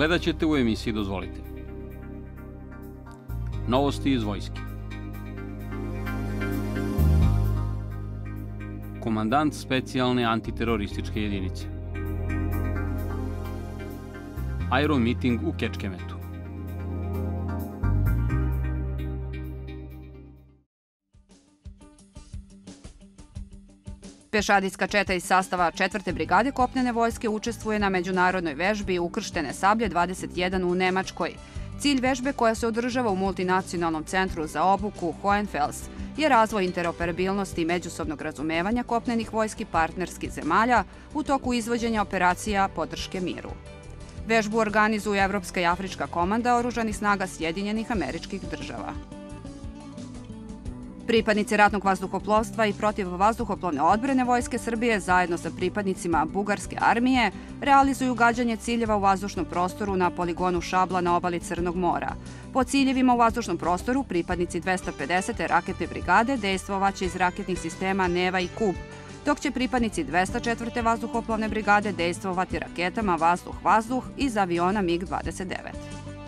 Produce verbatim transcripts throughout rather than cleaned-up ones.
Gledat ćete u emisiji Dozvolite. Novosti iz vojske. Komandant specijalne antiterorističke jedinice. Aero miting u Kečkemetu. Pešadijska četa iz sastava četvrte brigade kopnene vojske učestvuje na međunarodnoj vežbi Ukrštene sablje dvadeset jedan u Nemačkoj. Cilj vežbe, koja se održava u multinacionalnom centru za obuku Hohenfels, je razvoj interoperabilnosti i međusobnog razumevanja kopnenih vojski partnerskih zemalja u toku izvođenja operacija podrške miru. Vežbu organizuje Evropska i Afrička komanda oružanih snaga Sjedinjenih Američkih Država. Pripadnici ratnog vazduhoplovstva i protivvazduhoplovne odbrane Vojske Srbije zajedno sa pripadnicima Bugarske armije realizuju gađanje ciljeva u vazdušnom prostoru na poligonu Šabla na obali Crnog mora. Po ciljevima u vazdušnom prostoru pripadnici dvesta pedesete raketne brigade dejstvovaće iz raketnih sistema Neva i Kub, dok će pripadnici dvesta četvrte vazduhoplovne brigade dejstvovati raketama vazduh-vazduh iz aviona mig dvadeset devet.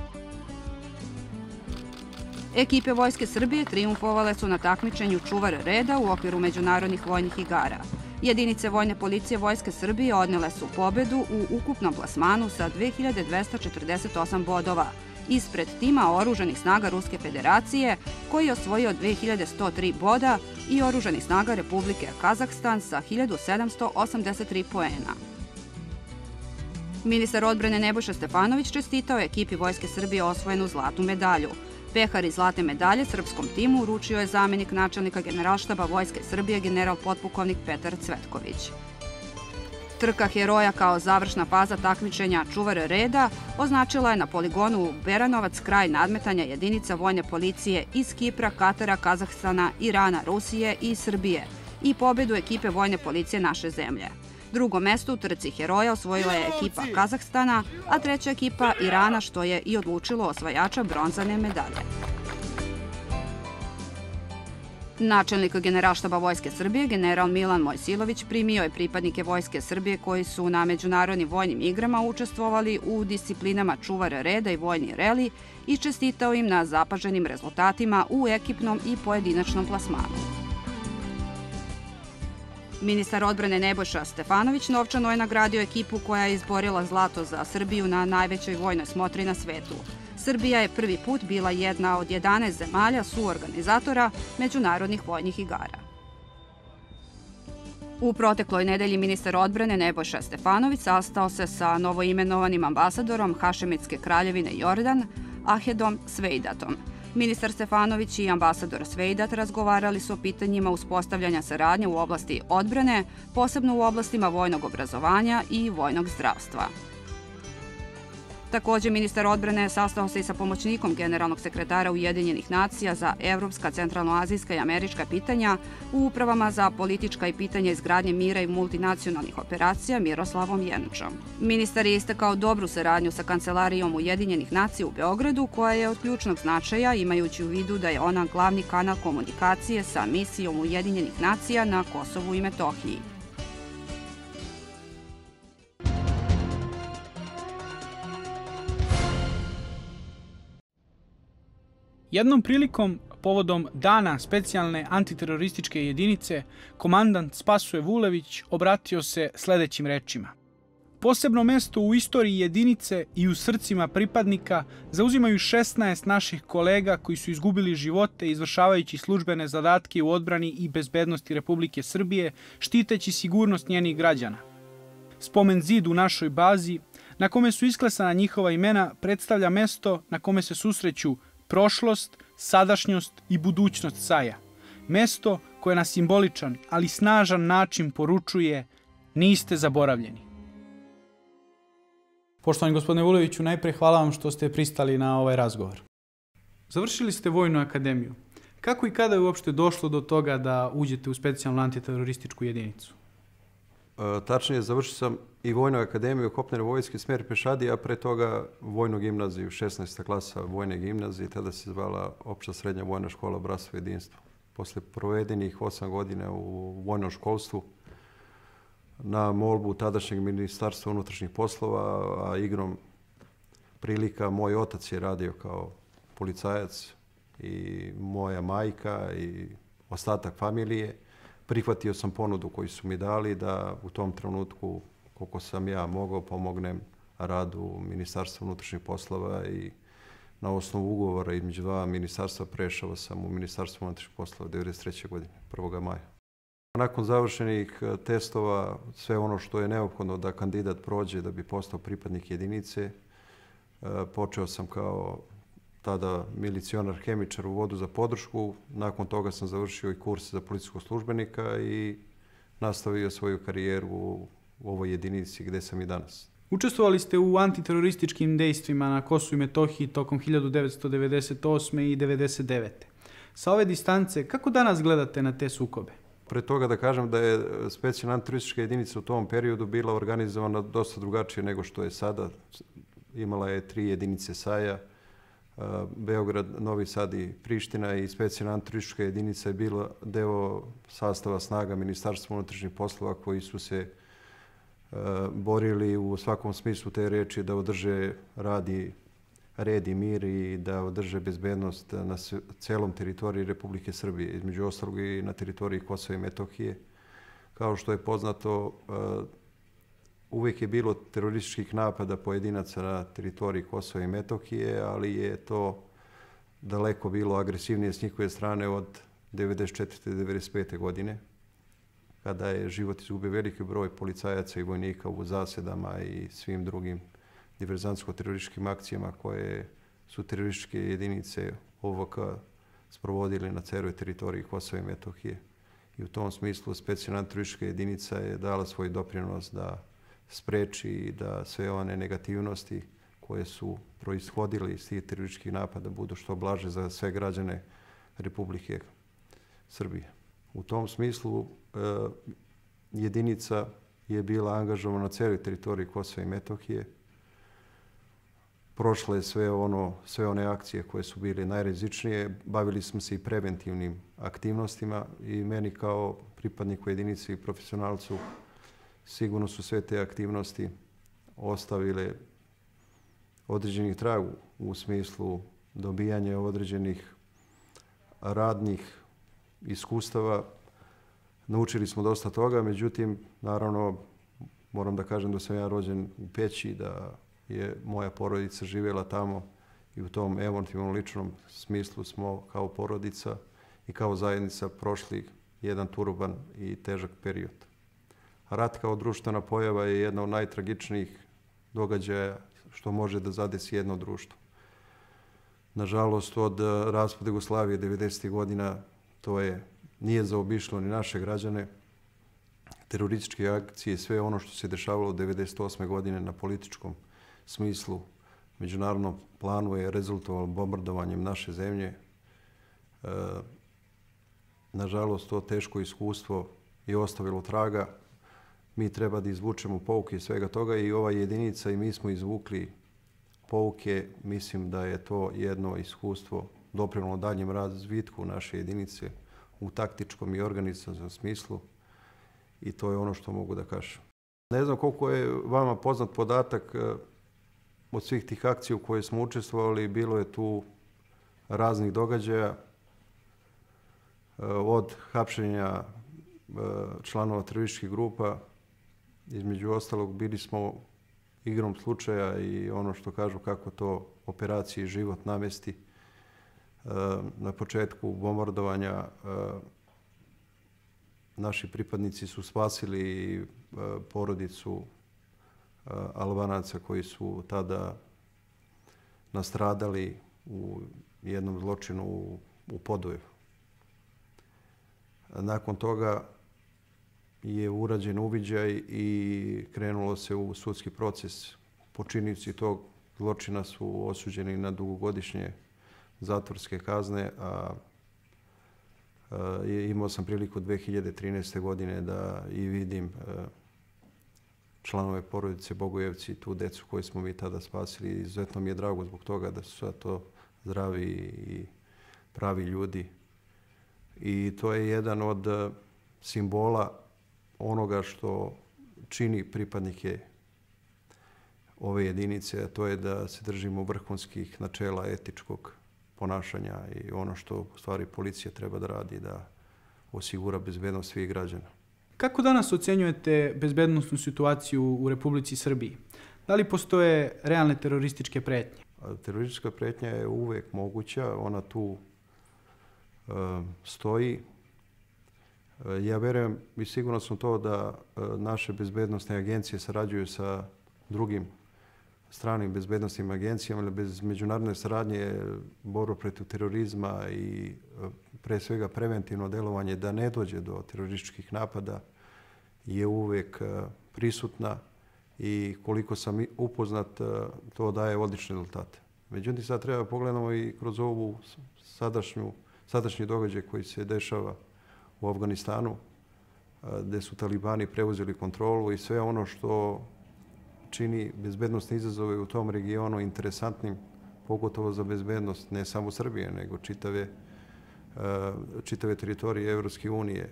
Ekipe Vojske Srbije trijumfovale su na takmičenju Čuvar reda u okviru međunarodnih vojnih igara. Jedinice vojne policije Vojske Srbije odnele su pobedu u ukupnom plasmanu sa dve hiljade dvesta četrdeset osam bodova, ispred tima oružanih snaga Ruske federacije, koji je osvojio dve hiljade sto tri boda, i oružanih snaga Republike Kazahstan sa hiljadu sedamsto osamdeset tri poena. Ministar odbrane Nebojša Stefanović čestitao ekipi Vojske Srbije osvojenu zlatnu medalju. Pehar iz zlatne medalje srpskom timu uručio je zamenik načelnika Generalštaba Vojske Srbije general potpukovnik Petar Cvetković. Trka heroja kao završna faza takmičenja Čuvar reda označila je na poligonu Beranovac kraj nadmetanja jedinica vojne policije iz Kipra, Katara, Kazahstana, Irana, Rusije i Srbije i pobedu ekipe vojne policije naše zemlje. Drugo mesto u trci heroja osvojila je ekipa Kazahstana, a treća ekipa Irana, što je i odlučilo osvajača bronzane medalje. Načelnik Generalštaba Vojske Srbije, general Milan Mojsilović, primio je pripadnike Vojske Srbije koji su na međunarodnim vojnim igrama učestvovali u disciplinama Čuvar reda i vojni reli i čestitao im na zapaženim rezultatima u ekipnom i pojedinačnom plasmanu. Ministar odbrane Nebojša Stefanović novčano je nagradio ekipu koja je izborila zlato za Srbiju na najvećoj vojnoj smotri na svetu. Srbija je prvi put bila jedna od jedanaest zemalja suorganizatora međunarodnih vojnih igara. U protekloj nedelji ministar odbrane Nebojša Stefanović sastao se sa novoimenovanim ambasadorom Hašemitske kraljevine Jordan, Ahedom Svejdatom. Ministar Stefanović i ambasador Svejdat razgovarali su o pitanjima uspostavljanja saradnje u oblasti odbrane, posebno u oblastima vojnog obrazovanja i vojnog zdravstva. Takođe, ministar odbrane sastao se i sa pomoćnikom generalnog sekretara Ujedinjenih nacija za evropska, centralnoazijska i američka pitanja u upravama za politička i pitanja izgradnje mira i multinacionalnih operacija Miroslavom Jenčom. Ministar je istakao dobru saradnju sa Kancelarijom Ujedinjenih nacija u Beogradu, koja je od ključnog značaja, imajući u vidu da je ona glavni kanal komunikacije sa misijom Ujedinjenih nacija na Kosovu i Metohiji. Jednom prilikom, povodom Dana specijalne antiterorističke jedinice, komandant Spasoje Vulević obratio se sledećim rečima. Posebno mesto u istoriji jedinice i u srcima pripadnika zauzimaju šesnaest naših kolega koji su izgubili živote izvršavajući službene zadatke u odbrani i bezbednosti Republike Srbije, štiteći sigurnost njenih građana. Spomen zid u našoj bazi, na kome su isklesana njihova imena, predstavlja mesto na kome se susreću prošlost, sadašnjost i budućnost Saja. Mesto koje na simboličan, ali snažan način poručuje: niste zaboravljeni. Poštovani gospodine Vuleviću, najpre hvala vam što ste pristali na ovaj razgovor. Završili ste Vojnu akademiju. Kako i kada je uopšte došlo do toga da uđete u specijalnu antiterorističku jedinicu? E, tačnije, završio sam i Vojnu akademiju kopnene vojske smer Pešadija, a pre toga Vojnu gimnaziju, šesnaesta klasa Vojne gimnazije, tada se zvala Opšta srednja vojna škola Bratstvo i jedinstvo. Posle provedenih osam godina u vojnom školstvu, na molbu tadašnjeg ministarstva unutrašnjih poslova, a igrom prilika, moj otac je radio kao policajac i moja majka i ostatak familije. Prihvatio sam ponudu koju su mi dali da u tom trenutku, koliko sam ja mogao, pomognem radu Ministarstva unutrašnjih poslova i na osnovu ugovora između dva ministarstva prešao sam u Ministarstvo unutrašnjih poslova devedeset treće godine, prvog maja. Nakon završenih testova, sve ono što je neophodno da kandidat prođe da bi postao pripadnik jedinice, počeo sam kao tada milicionar hemičar u vodu za podršku. Nakon toga sam završio i kurs za policijskog službenika i nastavio svoju karijeru u ovoj jedinici gdje sam i danas. Učestvovali ste u antiterorističkim dejstvima na Kosovu i Metohiji tokom hiljadu devetsto devedeset osme i devedeset devete. Sa ove distance, kako danas gledate na te sukobe? Pre toga da kažem da je specijalna antiteroristička jedinica u tom periodu bila organizovana dosta drugačije nego što je sada. Imala je tri jedinice S A J-a, Beograd, Novi Sad i Priština, i specijalna antiteroristička jedinica je bila deo sastava snaga Ministarstva unutrašnjih poslova koji su se borili u svakom smislu te reči da održe radi red i mir i da održe bezbednost na celom teritoriji Republike Srbije, između ostalog i na teritoriji Kosova i Metohije. Kao što je poznato, uvijek je bilo terorističkih napada pojedinaca na teritoriji Kosova i Metohije, ali je to daleko bilo agresivnije s njihove strane od devedeset četvrte. do devedeset pete. godine, kada je život izgubio veliki broj policajaca i vojnika u zasedama i svim drugim diverzantsko-terorističkim akcijama koje su terorističke jedinice O V K sprovodili na celoj teritoriji Kosova i Metohije. I u tom smislu specijalna antiteroristička jedinica je dala svoj doprinos da spreči i da sve one negativnosti koje su proishodili iz tih terorističkih napada budu što blaže za sve građane Republike Srbije. U tom smislu jedinica je bila angažovana na cijeloj teritoriji Kosova i Metohije. Prošle je sve, ono, sve one akcije koje su bile najrizičnije. Bavili smo se i preventivnim aktivnostima i meni kao pripadniku jedinice i profesionalcu sigurno su sve te aktivnosti ostavile određenih tragu u smislu dobijanja određenih radnih iskustava. Naučili smo dosta toga, međutim, naravno, moram da kažem da sam ja rođen u Peći, da je moja porodica živjela tamo i u tom emotivnom ličnom smislu smo kao porodica i kao zajednica prošli jedan turban i težak period. Rat kao društvena pojava je jedna od najtragičnijih događaja što može da zadesi jedno društvo. Nažalost, od raspada Jugoslavije devedesetih godina to je nije zaobišlo ni naše građane. Terorističke akcije, sve ono što se dešavalo devedeset osme. godine na političkom smislu, međunarodnom planu je rezultovalo bombardovanjem naše zemlje. E, nažalost, to teško iskustvo je ostavilo traga. Mi treba da izvučemo pouke iz svega toga i ova jedinica i mi smo izvukli pouke. Mislim da je to jedno iskustvo doprinelo daljem razvitku naše jedinice u taktičkom i organizacijskom smislu i to je ono što mogu da kažem. Ne znam koliko je vama poznat podatak od svih tih akcija u koje smo učestvovali, bilo je tu raznih događaja, od hapšenja članova terorističkih grupa, između ostalog bili smo igrom slučaja i ono što kažu kako to operaciji život namesti. Na početku bombardovanja naši pripadnici su spasili porodicu Albanaca koji su tada nastradali u jednom zločinu u Podujevu. Nakon toga je urađen uviđaj i krenulo se u sudski proces. Počinioci tog zločina su osuđeni na dugogodišnje zatvorske kazne, a imao sam priliku dve hiljade trinaeste. godine da i vidim članove porodice Bogojevci i tu decu koju smo mi tada spasili. Izuzetno mi je drago zbog toga da su sad to zdravi i pravi ljudi. I to je jedan od simbola onoga što čini pripadnike ove jedinice, a to je da se držimo vrhunskih načela etičkog ponašanja i ono što u stvari policija treba da radi, da osigura bezbednost svih građana. Kako danas ocenjujete bezbednosnu situaciju u Republici Srbiji? Da li postoje realne terorističke pretnje? Teroristička pretnja je uvek moguća, ona tu e, stoji. E, ja verujem i sigurno sam to da e, naše bezbednosne agencije sarađuju sa drugim stranim bezbednostnim agencijama, ali bez međunarodne saradnje borba protiv terorizma i e, pre svega preventivno delovanje da ne dođe do terorističkih napada je uvek e, prisutna. I koliko sam upoznat, to daje odlične rezultate. Međutim, sad treba pogledamo i kroz ovu sadašnju, sadašnji događaj koji se dešava u Afganistanu, gde su talibani preuzeli kontrolu i sve ono što čini bezbednostne izazove u tom regionu interesantnim, pogotovo za bezbednost ne samo Srbije, nego čitave, čitave teritorije Evropske unije.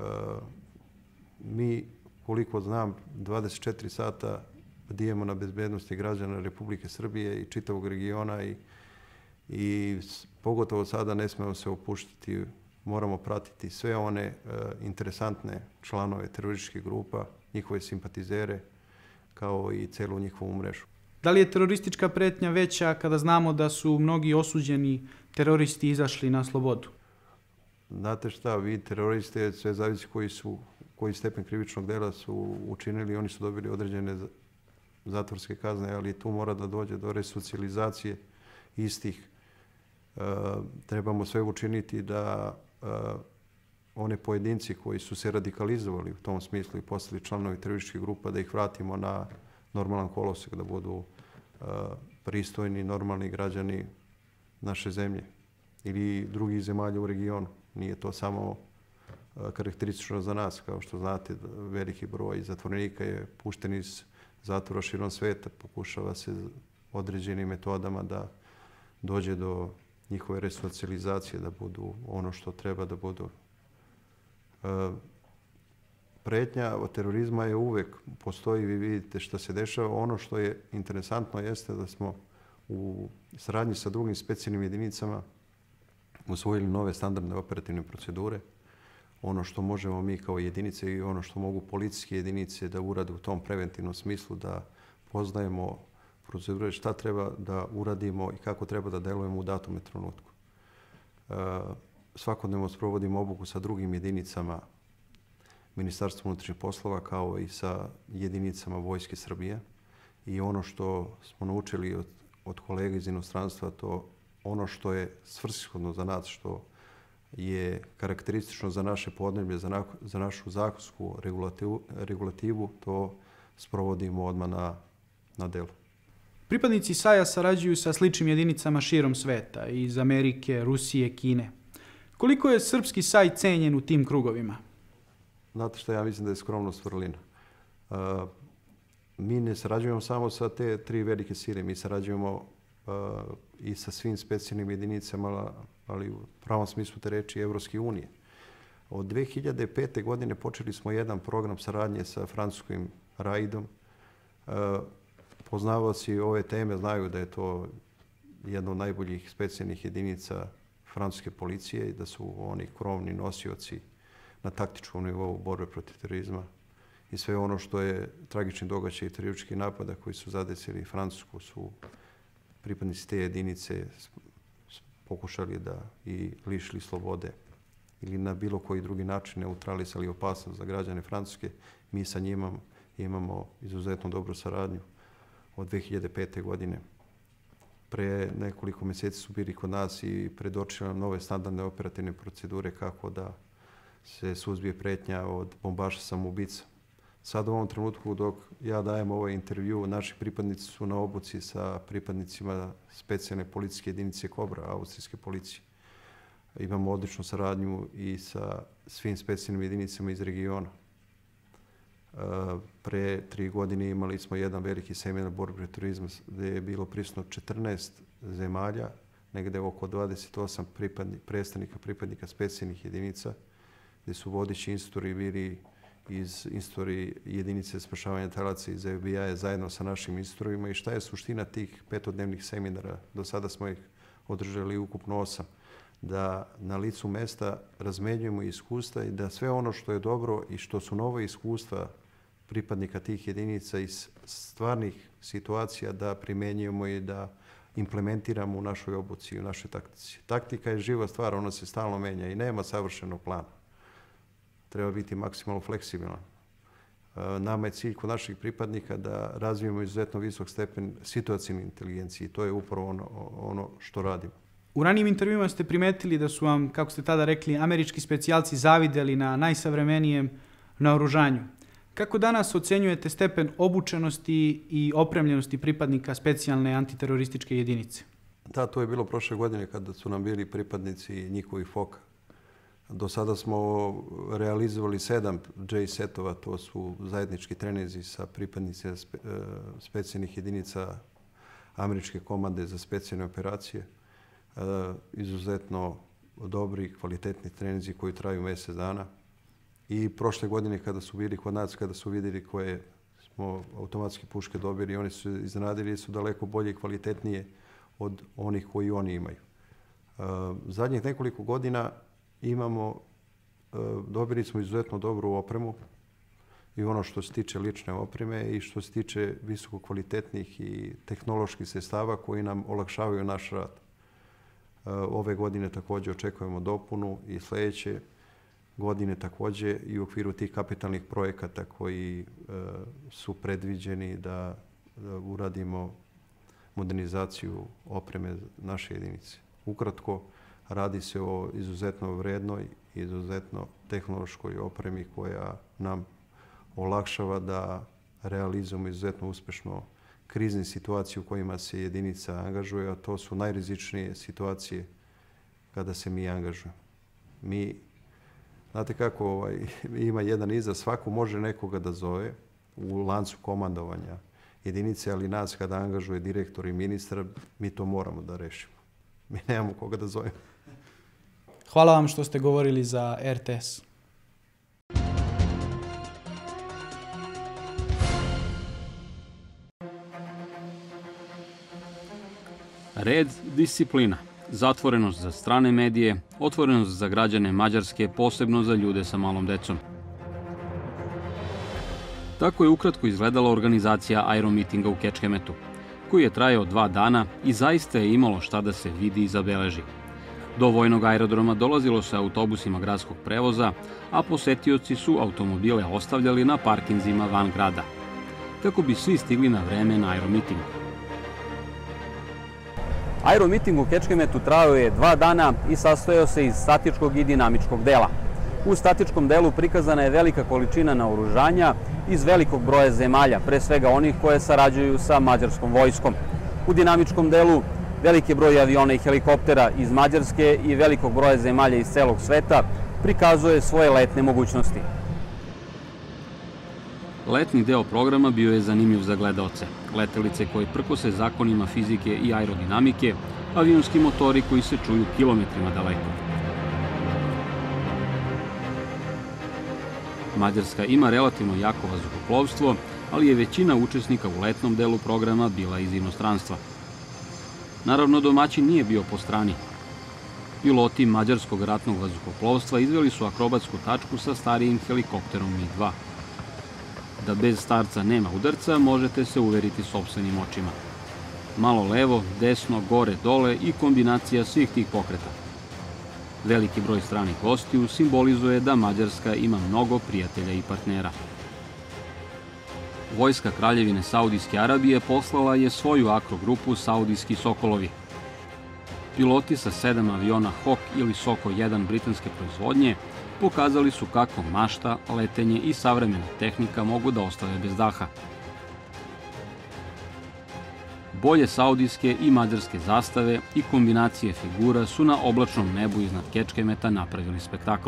Mi, koliko znam, dvadeset četiri sata bdijemo na bezbednosti građana Republike Srbije i čitavog regiona i, i pogotovo sada ne smemo se opuštiti, moramo pratiti sve one uh, interesantne članove terorističkih grupa, njihove simpatizere, kao i celu njihovu mrežu. Da li je teroristička pretnja veća kada znamo da su mnogi osuđeni teroristi izašli na slobodu? Znate šta, vi teroriste, sve zavisi koji su koji stepen krivičnog dela su učinili, oni su dobili određene zatvorske kazne, ali tu mora da dođe do resocijalizacije istih. E, trebamo sve učiniti da e, one pojedinci koji su se radikalizovali u tom smislu i postali članovi terorističkih grupa, da ih vratimo na normalan kolosek, da budu e, pristojni, normalni građani naše zemlje ili drugih zemalja u regionu. Nije to samo karakteristično za nas. Kao što znate, veliki broj zatvorenika je pušten iz zatvora širom sveta. Pokušava se određenim metodama da dođe do njihove resocijalizacije, da budu ono što treba da budu. Pretnja od terorizma je uvek postoji, vi vidite šta se dešava. Ono što je interesantno jeste da smo u saradnji sa drugim specijalnim jedinicama usvojili nove standardne operativne procedure. Ono što možemo mi kao jedinice i ono što mogu policijske jedinice da urade u tom preventivnom smislu, da poznajemo procedure šta treba da uradimo i kako treba da delujemo u datom trenutku. E, svakodnevno sprovodimo obuku sa drugim jedinicama Ministarstva unutrašnjih poslova kao i sa jedinicama Vojske Srbije. I ono što smo naučili od, od kolega iz inostranstva, to ono što je svrsishodno za nas, što je karakteristično za naše podneblje, za, na, za našu zakonsku regulativu, regulativu, to sprovodimo odmah na, na delu. Pripadnici S A J-a sarađuju sa sličnim jedinicama širom sveta, iz Amerike, Rusije, Kine. Koliko je srpski S A J cenjen u tim krugovima? Znate što, ja mislim da je skromnost vrlina. Uh, mi ne sarađujemo samo sa te tri velike sile, mi sarađujemo uh, i sa svim specijalnim jedinicama, ali u pravom smislu te reči Evropske unije. Od dve hiljade pete. godine počeli smo jedan program saradnje sa francuskim raidom. Uh, poznavaoci ove teme znaju da je to jedna od najboljih specijalnih jedinica francuske policije i da su oni krovni nosioci na taktičkom nivou borbe protiv terorizma i sve ono što je tragični događaj i terorističkih napada koji su zadesili Francusku su pripadnici te jedinice pokušali da i lišili slobode ili na bilo koji drugi način neutralisali opasnost za građane Francuske. Mi sa njima imamo izuzetno dobru saradnju od dve hiljade pete. godine. Pre nekoliko mjeseci su bili kod nas i predočili nam nove standardne operativne procedure kako da se suzbije pretnja od bombaša samoubica. Sad u ovom trenutku dok ja dajem ovaj intervju, naši pripadnici su na obuci sa pripadnicima specijalne policijske jedinice Kobra, austrijske policije. Imamo odličnu saradnju i sa svim specijalnim jedinicama iz regiona. Pre tri godine imali smo jedan veliki seminar borbe protiv terorizma gdje je bilo prisutno četrnaest zemalja, negde oko dvadeset osam pripadnika, predstavnika pripadnika specijalnih jedinica, gdje su vodeći instruktori bili iz instruktori jedinice spašavanja talaca iz F B I-a zajedno sa našim instruktorima i šta je suština tih petodnevnih seminara. Do sada smo ih održali ukupno osam. Da na licu mesta razmenjujemo iskustva i da sve ono što je dobro i što su nove iskustva pripadnika tih jedinica iz stvarnih situacija da primenjujemo i da implementiramo u našoj obuci i u našoj taktici. Taktika je živa stvar, ona se stalno menja i nema savršenog plana. Treba biti maksimalno fleksibilan. Nama je cilj kod naših pripadnika da razvijemo izuzetno visok stepen situacijne inteligencije i to je upravo ono, ono što radimo. U ranijim intervjuima ste primetili da su vam, kako ste tada rekli, američki specijalci zavideli na najsavremenijem naoružanju. Kako danas ocenjujete stepen obučenosti i opremljenosti pripadnika specijalne antiterorističke jedinice? Da, to je bilo prošle godine kada su nam bili pripadnici njihovih foka. Do sada smo realizovali sedam J-setova, to su zajednički treninzi sa pripadnicima spe, specijalnih jedinica američke komande za specijalne operacije. E, izuzetno dobri, kvalitetni treninzi koji traju mjesec dana. I prošle godine kada su bili kod nas, kada su vidjeli koje smo automatske puške dobili, oni su iznenadili da su daleko bolje i kvalitetnije od onih koji oni imaju. E, zadnjih nekoliko godina imamo, e, dobili smo izuzetno dobru opremu i ono što se tiče lične opreme i što se tiče visoko kvalitetnih i tehnoloških sredstava koji nam olakšavaju naš rad. E, ove godine također očekujemo dopunu i sljedeće godine također i u okviru tih kapitalnih projekata koji e, su predviđeni da, da uradimo modernizaciju opreme naše jedinice. Ukratko, radi se o izuzetno vrednoj i izuzetno tehnološkoj opremi koja nam olakšava da realizujemo izuzetno uspješno krizne situacije u kojima se jedinica angažuje, a to su najrizičnije situacije kada se mi angažujemo. Mi, znate kako, ovaj, ima jedan izraz, svako može nekoga da zove u lancu komandovanja jedinice, ali nas kada angažuje direktor i ministar, mi to moramo da rešimo. Mi nemamo koga da zovemo. Hvala vam što ste govorili za R T S. Red, disciplina, zatvorenost za strane medije, otvorenost za građane Mađarske, posebno za ljude sa malom decom. Tako je ukratko izgledala organizacija aeromitinga u Kečkemetu, koji je trajao dva dana i zaista je imalo šta da se vidi i zabeleži. Do vojnog aerodroma dolazilo se autobusima gradskog prevoza, a posetioci su automobile ostavljali na parkinzima van grada, kako bi svi stigli na vreme na aeromiting. Aeromiting u Kečkemetu trajao je dva dana i sastojao se iz statičkog i dinamičkog dela. U statičkom delu prikazana je velika količina naoružanja iz velikog broja zemalja, pre svega onih koje sarađuju sa mađarskom vojskom. U dinamičkom delu veliki broj aviona i helikoptera iz Mađarske i velikog broja zemalja iz celog sveta prikazuje svoje letne mogućnosti. Letni deo programa bio je zanimljiv za gledaoce. Letelice koje prkose zakonima fizike i aerodinamike, avionski motori koji se čuju kilometrima daleko. Mađarska ima relativno jako vazduhoplovstvo, ali je većina učesnika u letnom delu programa bila iz inostranstva. Naravno, domaćin nije bio po strani. Piloti mađarskog ratnog vazduhoplovstva izveli su akrobatsku tačku sa starijim helikopterom Mi dva. Da bez starca nema udarca, možete se uveriti sopstvenim očima. Malo levo, desno, gore, dole i kombinacija svih tih pokreta. Veliki broj stranih gostiju simbolizuje da Mađarska ima mnogo prijatelja i partnera. Vojska Kraljevine Saudijske Arabije poslala je svoju akrogrupu Saudijski Sokolovi. Piloti sa sedam aviona Hawk ili Soko jedan britanske proizvodnje pokazali su kako mašta, letenje i savremena tehnika mogu da ostave bez daha. Boje saudijske i mađarske zastave i kombinacije figura su na oblačnom nebu iznad Kečkemeta napravili spektakl.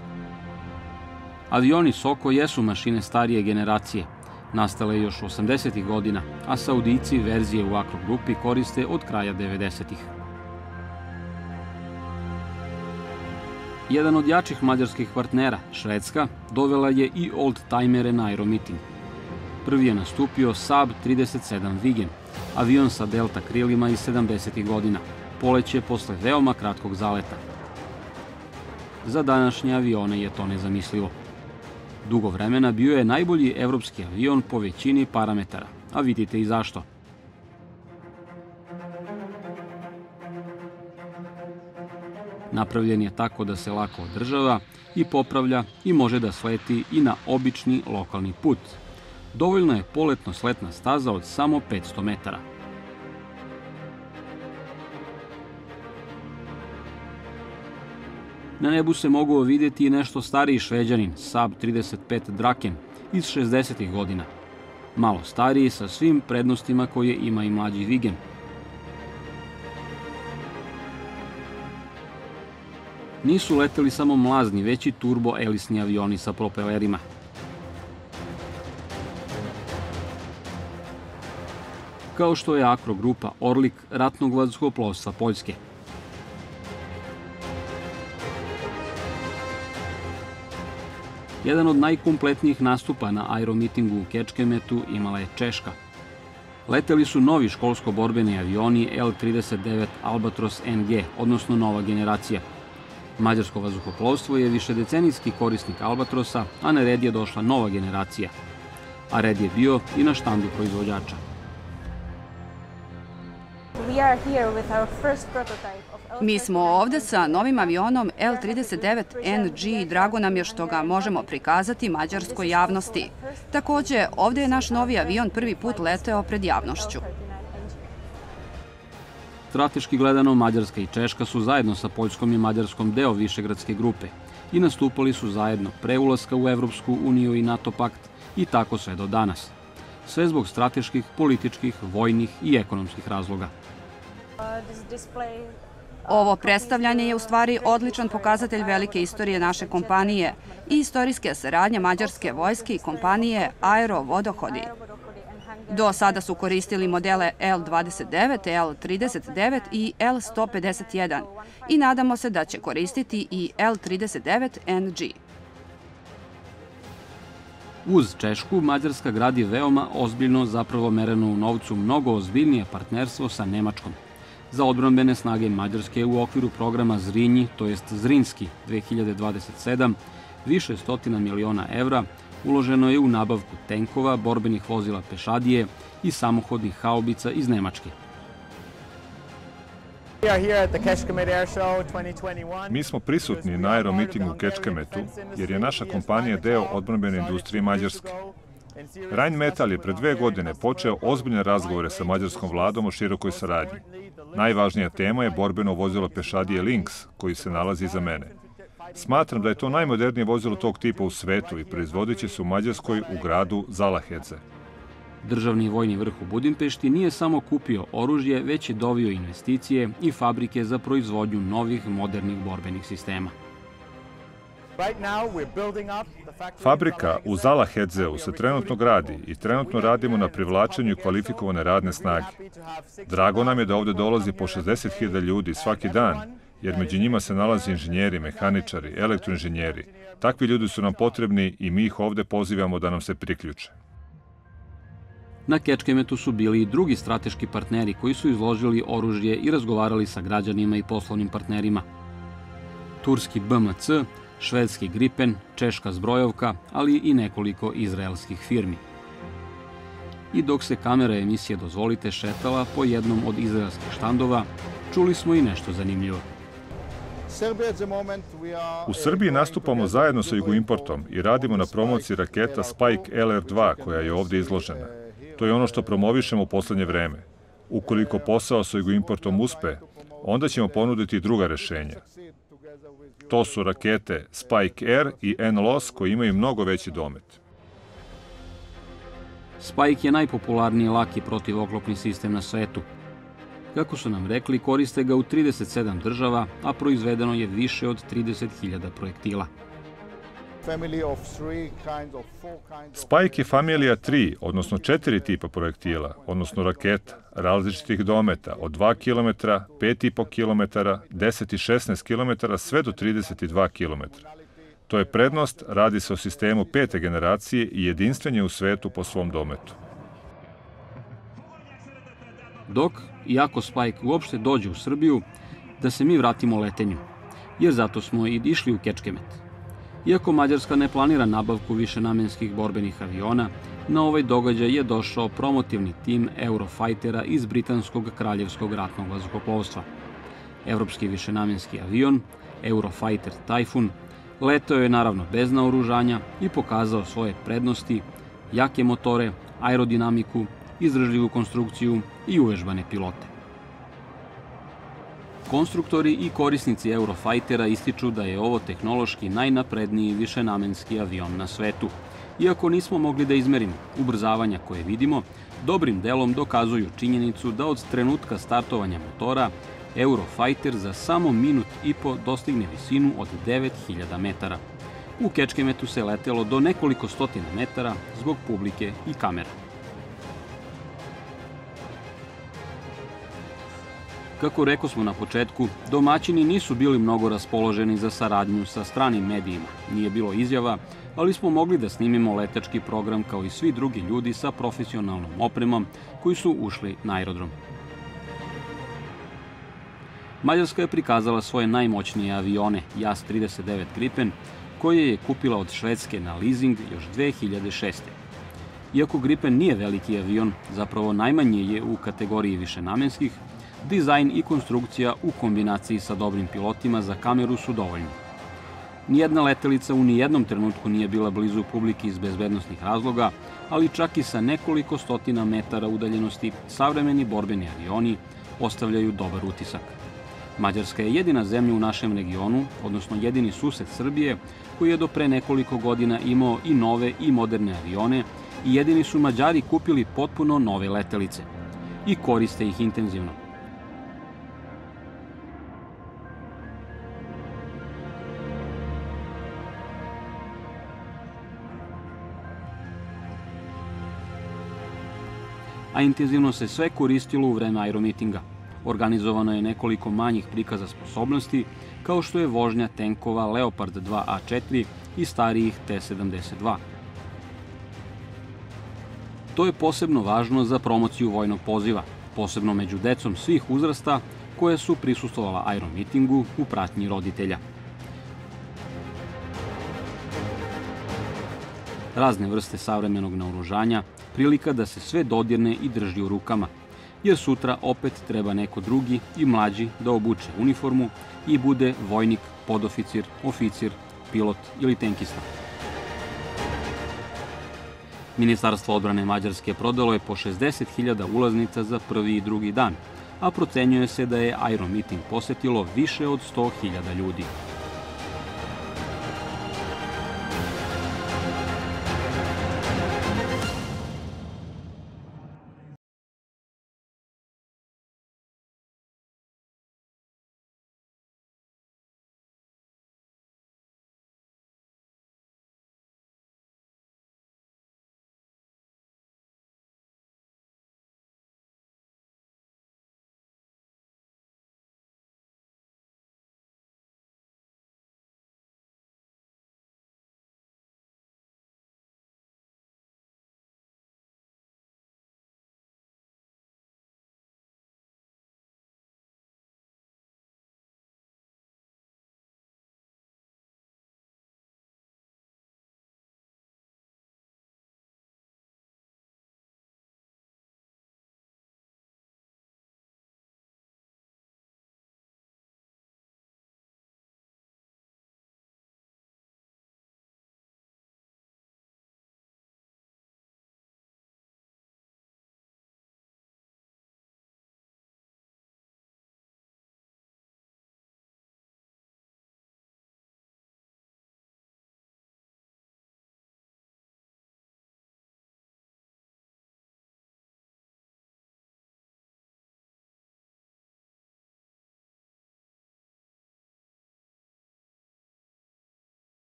Avioni Soko jesu mašine starije generacije, nastale još osamdesetih godina, a Saudijci verzije u akrogrupi koriste od kraja devedesetih. Jedan od jačih mađarskih partnera, Švedska, dovela je i old-timere na aeromiting. Prvi je nastupio Saab trideset sedam Viggen, avion sa delta krilima iz sedamdesetih godina, poleće posle veoma kratkog zaleta. Za današnje avione je to nezamislivo. Dugo vremena bio je najbolji evropski avion po većini parametara, a vidite i zašto. Napravljen je tako da se lako održava i popravlja i može da sleti i na obični lokalni put. Dovoljna je poletno-sletna staza od samo petsto metara. Na nebu se mogao vidjeti i nešto stariji Šveđanin, Saab trideset pet Draken iz šezdesetih godina. Malo stariji sa svim prednostima koje ima i mlađi Viggen. Nisu leteli samo mlazni, već i turbo-elisni avioni sa propelerima. Kao što je Akro grupa Orlik ratnog vazduhoplovstva Poljske. Jedan od najkompletnijih nastupa na aeromitingu u Kečkemetu imala je Češka. Leteli su novi školsko-borbeni avioni L trideset devet Albatros N G, odnosno nova generacija. Mađarsko vazduhoplovstvo je višedecenijski korisnik Albatrosa, a na red je došla nova generacija. A red je bio i na štandu proizvođača. Mi smo ovde sa novim avionom L trideset devet N G i drago nam je što ga možemo prikazati mađarskoj javnosti. Takođe, ovde je naš novi avion prvi put leteo pred javnošću. Strateški gledano, Mađarska i Češka su zajedno sa Poljskom i Mađarskom deo Višegradske grupe i nastupali su zajedno pre ulaska u Evropsku uniju i NATO pakt i tako sve do danas. Sve zbog strateških, političkih, vojnih i ekonomskih razloga. Ovo predstavljanje je u stvari odličan pokazatelj velike istorije naše kompanije i istorijske saradnje mađarske vojske i kompanije Aero Vodohodi. Do sada su koristili modele L dvadeset devet, L trideset devet i L sto pedeset jedan i nadamo se da će koristiti i L trideset devet N G. Uz Češku, Mađarska gradi veoma ozbiljno, zapravo mereno u novcu, mnogo ozbiljnije partnerstvo sa Nemačkom. Za odbrambene snage Mađarske u okviru programa Zrinji, to jest Zrinski dve hiljade dvadeset sedam, više stotina miliona evra uloženo je u nabavku tenkova, borbenih vozila pešadije i samohodnih haubica iz Nemačke. Mi smo prisutni na aeromitingu u Kečkemetu jer je naša kompanija deo odbrambene industrije Mađarske. Rheinmetall je pre dve godine počeo ozbiljne razgovore sa mađarskom vladom o širokoj saradnji. Najvažnija tema je borbeno vozilo pešadije Lynx, koji se nalazi iza mene. Smatram da je to najmodernije vozilo tog tipa u svetu i proizvodit će se u Mađarskoj u gradu Zalahedze. Državni vojni vrh u Budimpešti nije samo kupio oružje, već je dovio investicije i fabrike za proizvodnju novih modernih borbenih sistema. Fabrika u Zalahedzeu se trenutno gradi i trenutno radimo na privlačenju kvalifikovane radne snage. Drago nam je da ovde dolazi po šezdeset hiljada ljudi svaki dan, jer među njima se nalaze inženjeri, mehaničari, elektroinženjeri. Takvi ljudi su nam potrebni i mi ih ovde pozivamo da nam se priključe. Na Kečkemetu su bili i drugi strateški partneri koji su izložili oružje i razgovarali sa građanima i poslovnim partnerima. Turski B M C, švedski Gripen, češka Zbrojovka, ali i nekoliko izraelskih firmi. I dok se kamera emisije Dozvolite šetala po jednom od izraelskih štandova, čuli smo i nešto zanimljivo. U Srbiji nastupamo zajedno sa Jugoimportom i radimo na promociji raketa Spike L R dva koja je ovde izložena. To je ono što promovišemo u poslednje vreme. Ukoliko posao sa Jugoimportom uspe, onda ćemo ponuditi druga rešenja. To su rakete Spike Air i N L O S koji imaju mnogo veći domet. Spike je najpopularniji laki protivoklopni sistem na svetu. Kako su nam rekli, koriste ga u trideset sedam država, a proizvedeno je više od trideset hiljada projektila. Spike je familija tri, odnosno četiri tipa projektila, odnosno raketa, različitih dometa od dva kilometra, pet i po kilometara, deset i šesnaest kilometara, sve do trideset dva kilometra. To je prednost, radi se o sistemu pete generacije i jedinstven je u svetu po svom dometu. Dok, iako Spike uopšte dođe u Srbiju, da se mi vratimo letenju, jer zato smo i išli u Kečkemet. Iako Mađarska ne planira nabavku višenamenskih borbenih aviona, na ovaj događaj je došao promotivni tim Eurofightera iz britanskog kraljevskog ratnog vazduhoplovstva. Evropski višenamenski avion, Eurofighter Typhoon, letao je naravno bez naoružanja i pokazao svoje prednosti, jake motore, aerodinamiku, izdržljivu konstrukciju i uvežbane pilote. Konstruktori i korisnici Eurofightera ističu da je ovo tehnološki najnapredniji višenamenski avion na svetu. Iako nismo mogli da izmerimo ubrzavanja koje vidimo, dobrim delom dokazuju činjenicu da od trenutka startovanja motora Eurofighter za samo minut i po dostigne visinu od devet hiljada metara. U Kečkemetu se letelo do nekoliko stotina metara zbog publike i kamera. Kako rekao smo na početku, domaćini nisu bili mnogo raspoloženi za saradnju sa stranim medijima. Nije bilo izjava, ali smo mogli da snimimo letački program kao i svi drugi ljudi sa profesionalnom opremom koji su ušli na aerodrom. Mađarska je prikazala svoje najmoćnije avione, Jas trideset devet Gripen, koje je kupila od Švedske na leasing još dve hiljade šeste. Iako Gripen nije veliki avion, zapravo najmanje je u kategoriji višenamenskih, dizajn i konstrukcija u kombinaciji sa dobrim pilotima za kameru su dovoljni. Nijedna letelica u nijednom trenutku nije bila blizu publike iz bezbednostnih razloga, ali čak i sa nekoliko stotina metara udaljenosti savremeni borbeni avioni ostavljaju dobar utisak. Mađarska je jedina zemlja u našem regionu, odnosno jedini sused Srbije, koji je do pre nekoliko godina imao i nove i moderne avione i jedini su Mađari kupili potpuno nove letelice i koriste ih intenzivno. A intenzivno se sve koristilo u vreme aeromitinga. Organizovano je nekoliko manjih prikaza sposobnosti, kao što je vožnja tenkova Leopard dva A četiri i starijih T sedamdeset dva. To je posebno važno za promociju vojnog poziva, posebno među decom svih uzrasta koje su prisustvovala aeromitingu u pratnji roditelja. Razne vrste savremenog naoružanja, prilika da se sve dodirne i drži u rukama, jer sutra opet treba neko drugi i mlađi da obuče uniformu i bude vojnik, podoficir, oficir, pilot ili tenkista. Ministarstvo odbrane Mađarske prodalo je po šezdeset hiljada ulaznica za prvi i drugi dan, a procenjuje se da je aeromiting posetilo više od sto hiljada ljudi.